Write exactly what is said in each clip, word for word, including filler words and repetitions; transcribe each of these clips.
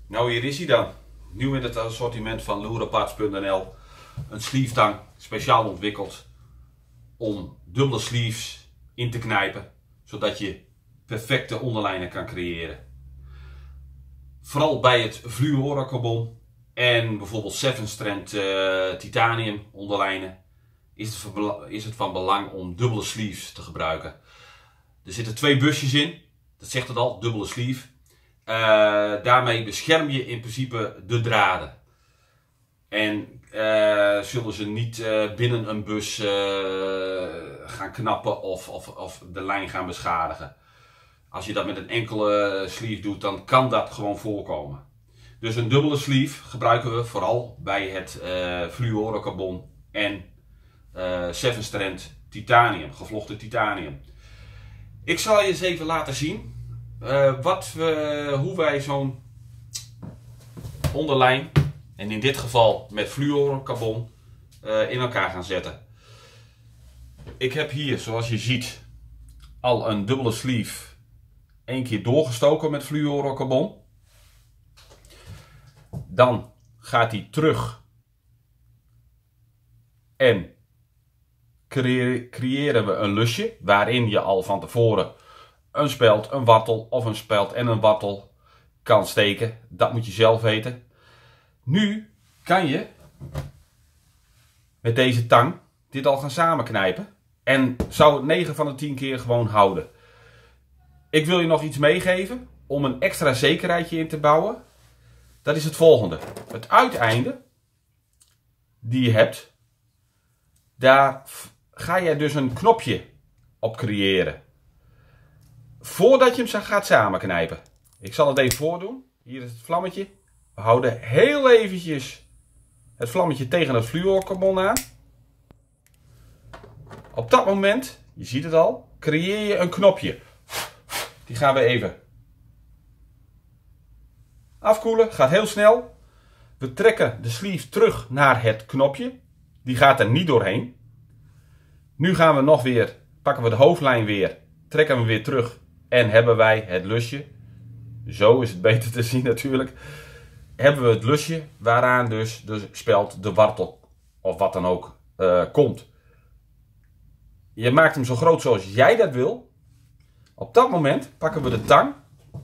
Nou, hier is hij dan. Nieuw in het assortiment van Loereparts punt n l. Een sleeve tang, speciaal ontwikkeld om dubbele sleeves in te knijpen, zodat je perfecte onderlijnen kan creëren. Vooral bij het fluorocarbon en bijvoorbeeld zeven strand uh, titanium onderlijnen is het, van, is het van belang om dubbele sleeves te gebruiken. Er zitten twee busjes in, dat zegt het al, dubbele sleeve. Uh, daarmee bescherm je in principe de draden. En uh, zullen ze niet uh, binnen een bus uh, gaan knappen of, of, of de lijn gaan beschadigen. Als je dat met een enkele sleeve doet, dan kan dat gewoon voorkomen. Dus een dubbele sleeve gebruiken we vooral bij het uh, fluorocarbon en uh, zeven strand titanium, gevlochten titanium. Ik zal je eens even laten zien uh, wat we, hoe wij zo'n onderlijn, en in dit geval met fluorocarbon, uh, in elkaar gaan zetten. Ik heb hier, zoals je ziet, al een dubbele sleeve één keer doorgestoken met fluorocarbon. Dan gaat hij terug en creë creëren we een lusje waarin je al van tevoren een speld, een wartel of een speld en een wartel kan steken. Dat moet je zelf weten. Nu kan je met deze tang dit al gaan samenknijpen en zou het negen van de tien keer gewoon houden. Ik wil je nog iets meegeven om een extra zekerheidje in te bouwen. Dat is het volgende. Het uiteinde die je hebt, daar ga je dus een knopje op creëren. Voordat je hem gaat samenknijpen. Ik zal het even voordoen. Hier is het vlammetje. We houden heel eventjes het vlammetje tegen het fluorocarbon aan. Op dat moment, je ziet het al, creëer je een knopje. Die gaan we even afkoelen. Gaat heel snel. We trekken de sleeve terug naar het knopje. Die gaat er niet doorheen. Nu gaan we nog weer, pakken we de hoofdlijn weer, trekken we weer terug en hebben wij het lusje. Zo is het beter te zien natuurlijk. Hebben we het lusje waaraan dus de speld, de wartel of wat dan ook uh, komt. Je maakt hem zo groot zoals jij dat wil. Op dat moment pakken we de tang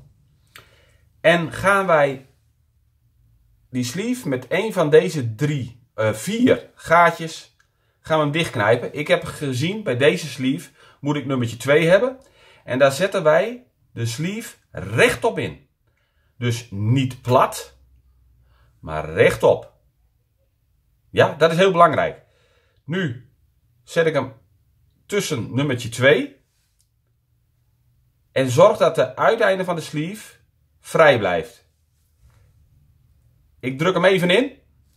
en gaan wij die sleeve met een van deze drie, uh, vier gaatjes gaan we hem dichtknijpen. Ik heb gezien bij deze sleeve moet ik nummertje twee hebben en daar zetten wij de sleeve rechtop in. Dus niet plat, maar rechtop. Ja, dat is heel belangrijk. Nu zet ik hem tussen nummertje twee. En zorg dat de uiteinde van de sleeve vrij blijft. Ik druk hem even in.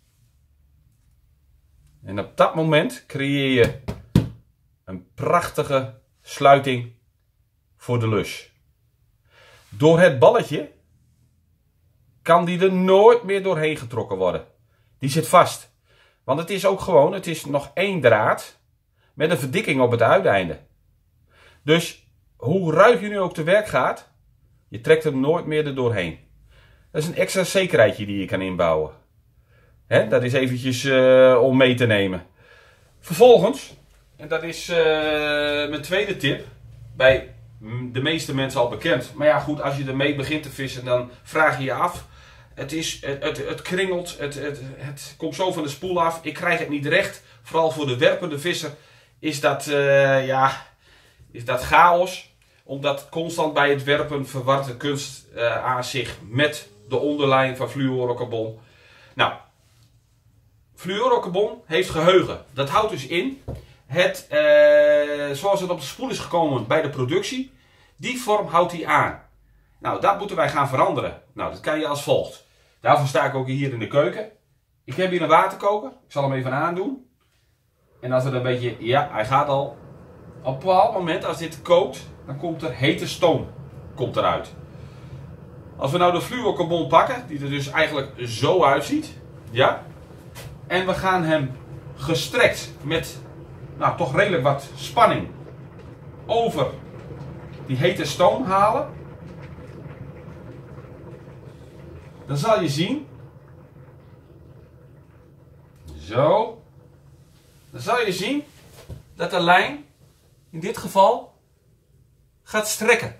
En op dat moment creëer je een prachtige sluiting voor de lus. Door het balletje kan die er nooit meer doorheen getrokken worden. Die zit vast. Want het is ook gewoon, het is nog één draad met een verdikking op het uiteinde. Dus hoe ruig je nu ook te werk gaat, je trekt hem nooit meer er doorheen. Dat is een extra zekerheidje die je kan inbouwen. He, dat is eventjes uh, om mee te nemen. Vervolgens, en dat is uh, mijn tweede tip, bij de meeste mensen al bekend. Maar ja goed, als je ermee begint te vissen, dan vraag je je af. Het, is, het, het, het kringelt, het, het, het komt zo van de spoel af. Ik krijg het niet recht. Vooral voor de werpende visser is dat, uh, ja, is dat chaos. Omdat constant bij het werpen verwart de kunst uh, aan zich met de onderlijn van fluorocarbon. Nou, fluorocarbon heeft geheugen. Dat houdt dus in, het, uh, zoals het op de spoel is gekomen bij de productie, die vorm houdt hij aan. Nou, dat moeten wij gaan veranderen. Nou, dat kan je als volgt. Daarvoor sta ik ook hier in de keuken. Ik heb hier een waterkoker. Ik zal hem even aandoen. En als het een beetje, ja, hij gaat al. Op een bepaald moment, als dit kookt, dan komt er hete stoom komt eruit. Als we nou de fluorocarbon pakken, die er dus eigenlijk zo uitziet, ja, en we gaan hem gestrekt met, nou, toch redelijk wat spanning over die hete stoom halen, dan zal je zien, zo, dan zal je zien dat de lijn in dit geval gaat strekken.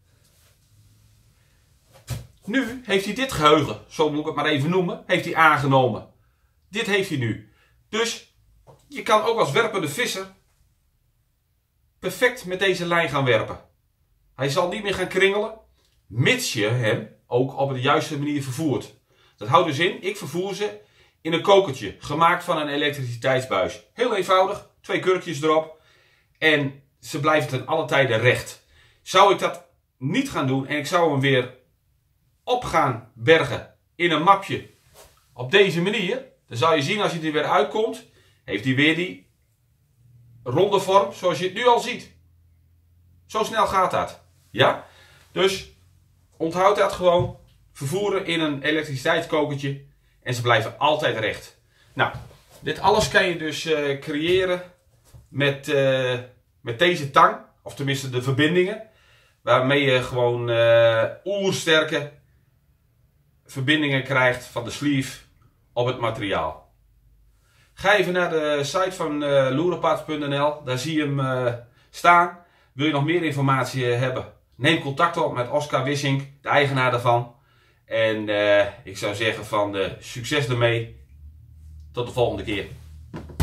Nu heeft hij dit geheugen, zo moet ik het maar even noemen, heeft hij aangenomen. Dit heeft hij nu. Dus je kan ook als werpende visser perfect met deze lijn gaan werpen. Hij zal niet meer gaan kringelen, mits je hem ook op de juiste manier vervoert. Dat houdt dus in, ik vervoer ze in een kokertje, gemaakt van een elektriciteitsbuis. Heel eenvoudig, twee kurkjes erop en ze blijven ten alle tijde recht. Zou ik dat niet gaan doen en ik zou hem weer op gaan bergen in een mapje op deze manier, dan zal je zien als hij er weer uitkomt, heeft hij weer die ronde vorm zoals je het nu al ziet. Zo snel gaat dat. Ja? Dus onthoud dat gewoon. Vervoeren in een elektriciteitskokertje en ze blijven altijd recht. Nou, dit alles kan je dus uh, creëren met, uh, met deze tang, of tenminste de verbindingen, waarmee je gewoon uh, oersterke verbindingen krijgt van de sleeve op het materiaal. Ga even naar de site van uh, loerenpaards punt n l, daar zie je hem uh, staan. Wil je nog meer informatie hebben? Neem contact op met Oscar Wissink, de eigenaar daarvan. En uh, ik zou zeggen van uh, succes ermee. Tot de volgende keer.